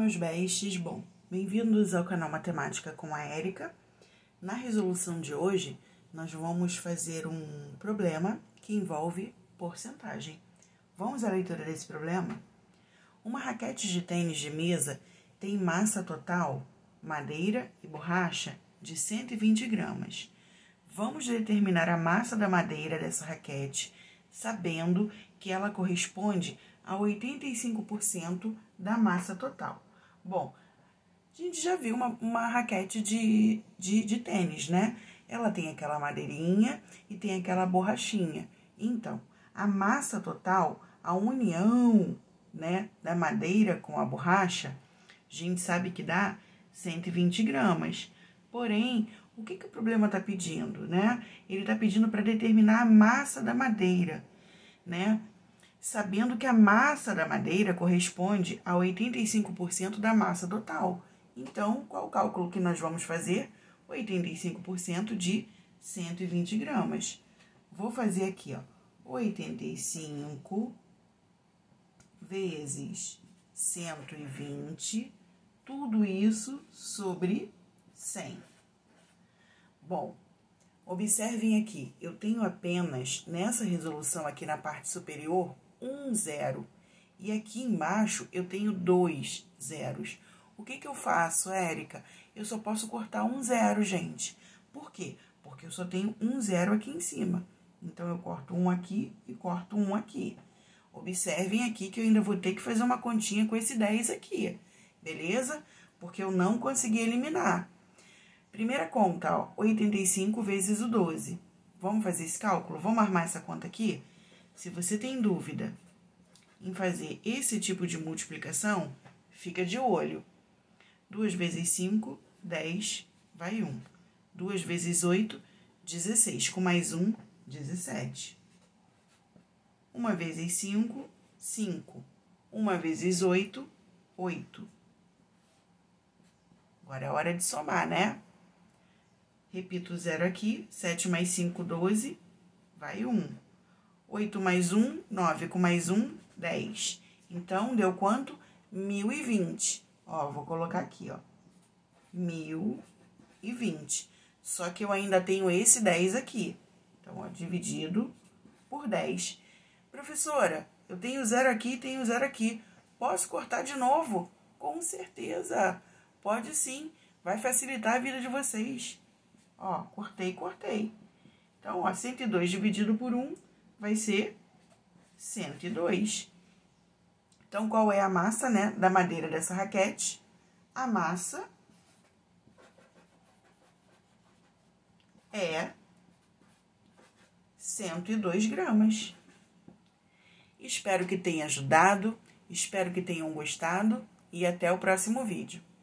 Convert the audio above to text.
meus bestes, bom, bem-vindos ao canal Matemática com a Érica. Na resolução de hoje, nós vamos fazer um problema que envolve porcentagem. Vamos à leitura desse problema? Uma raquete de tênis de mesa tem massa total, madeira e borracha, de 120 gramas. Vamos determinar a massa da madeira dessa raquete, sabendo que ela corresponde a 85% da massa total. Bom, a gente já viu uma raquete de tênis, né? Ela tem aquela madeirinha e tem aquela borrachinha. Então, a massa total, a união, né, da madeira com a borracha, a gente sabe que dá 120 gramas. Porém, o que o problema está pedindo, né? Ele está pedindo para determinar a massa da madeira, né? Sabendo que a massa da madeira corresponde a 85% da massa total. Então, qual o cálculo que nós vamos fazer? 85% de 120 gramas. Vou fazer aqui, ó, 85 vezes 120, tudo isso sobre 100. Bom, observem aqui, eu tenho apenas, nessa resolução aqui na parte superior, um zero. E aqui embaixo eu tenho 2 zeros. O que eu faço, Érica? Eu só posso cortar um zero, gente. Por quê? Porque eu só tenho um zero aqui em cima. Então, eu corto um aqui e corto um aqui. Observem aqui que eu ainda vou ter que fazer uma continha com esse 10 aqui, beleza? Porque eu não consegui eliminar. Primeira conta, ó, 85 vezes o 12. Vamos fazer esse cálculo? Vamos armar essa conta aqui? Se você tem dúvida em fazer esse tipo de multiplicação, fica de olho. 2 vezes 5, 10, vai 1. 2 vezes 8, 16. Com mais 1, 17. 1 vezes 5, 5. 1 vezes 8, 8. Agora é hora de somar, né? Repito o zero aqui. 7 mais 5, 12, vai 1. 8 mais 1, 9. Com mais 1, 10. Então, deu quanto? 1020. Ó, vou colocar aqui, ó. 1020. Só que eu ainda tenho esse 10 aqui. Então, ó, dividido por 10. Professora, eu tenho zero aqui e tenho zero aqui. Posso cortar de novo? Com certeza. Pode sim. Vai facilitar a vida de vocês. Ó, cortei. Então, ó, 102 dividido por 1 vai ser 102. Então, qual é a massa, né, da madeira dessa raquete? A massa é 102 gramas. Espero que tenha ajudado, espero que tenham gostado e até o próximo vídeo.